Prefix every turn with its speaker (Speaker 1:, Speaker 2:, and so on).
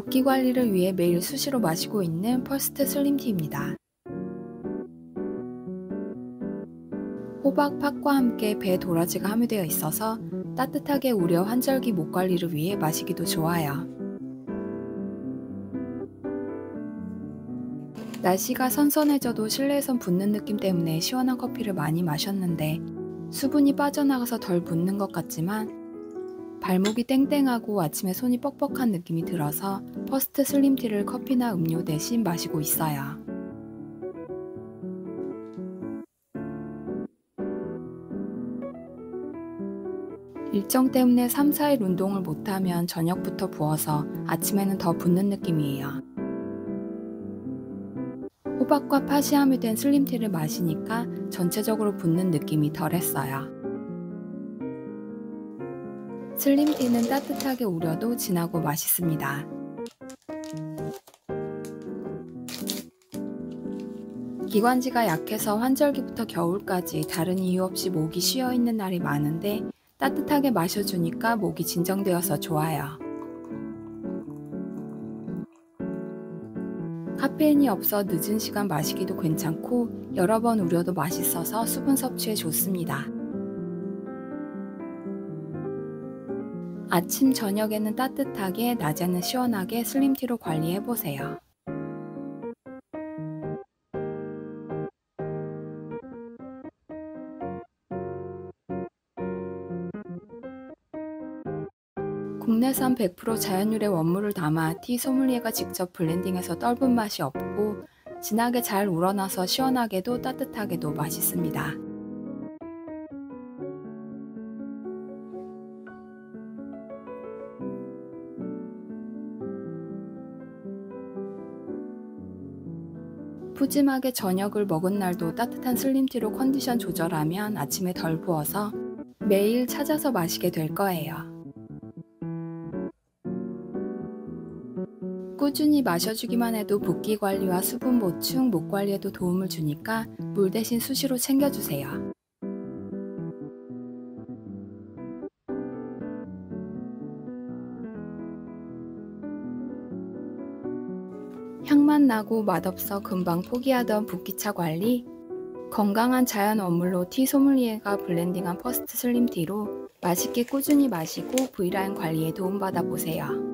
Speaker 1: 붓기 관리를 위해 매일 수시로 마시고 있는 퍼스트 슬림티입니다. 호박, 팥과 함께 배 도라지가 함유되어 있어서 따뜻하게 우려 환절기 목 관리를 위해 마시기도 좋아요. 날씨가 선선해져도 실내에선 붓는 느낌 때문에 시원한 커피를 많이 마셨는데 수분이 빠져나가서 덜 붓는 것 같지만 발목이 땡땡하고 아침에 손이 뻑뻑한 느낌이 들어서 퍼스트 슬림티를 커피나 음료 대신 마시고 있어요. 일정 때문에 3, 4일 운동을 못하면 저녁부터 부어서 아침에는 더 붓는 느낌이에요. 호박과 팥이 함유된 슬림티를 마시니까 전체적으로 붓는 느낌이 덜했어요. 슬림티는 따뜻하게 우려도 진하고 맛있습니다. 기관지가 약해서 환절기부터 겨울까지 다른 이유 없이 목이 쉬어있는 날이 많은데 따뜻하게 마셔주니까 목이 진정되어서 좋아요. 카페인이 없어 늦은 시간 마시기도 괜찮고 여러 번 우려도 맛있어서 수분 섭취에 좋습니다. 아침, 저녁에는 따뜻하게, 낮에는 시원하게 슬림티로 관리해보세요. 국내산 100% 자연유래 원물을 담아 티 소믈리에가 직접 블렌딩해서 떫은 맛이 없고 진하게 잘 우러나서 시원하게도 따뜻하게도 맛있습니다. 푸짐하게 저녁을 먹은 날도 따뜻한 슬림티로 컨디션 조절하면 아침에 덜 부어서 매일 찾아서 마시게 될 거예요. 꾸준히 마셔주기만 해도 붓기 관리와 수분 보충, 목 관리에도 도움을 주니까 물 대신 수시로 챙겨주세요. 향만 나고 맛없어 금방 포기하던 붓기차 관리, 건강한 자연 원물로 티 소믈리에가 블렌딩한 퍼스트 슬림티로 맛있게 꾸준히 마시고 V라인 관리에 도움받아 보세요.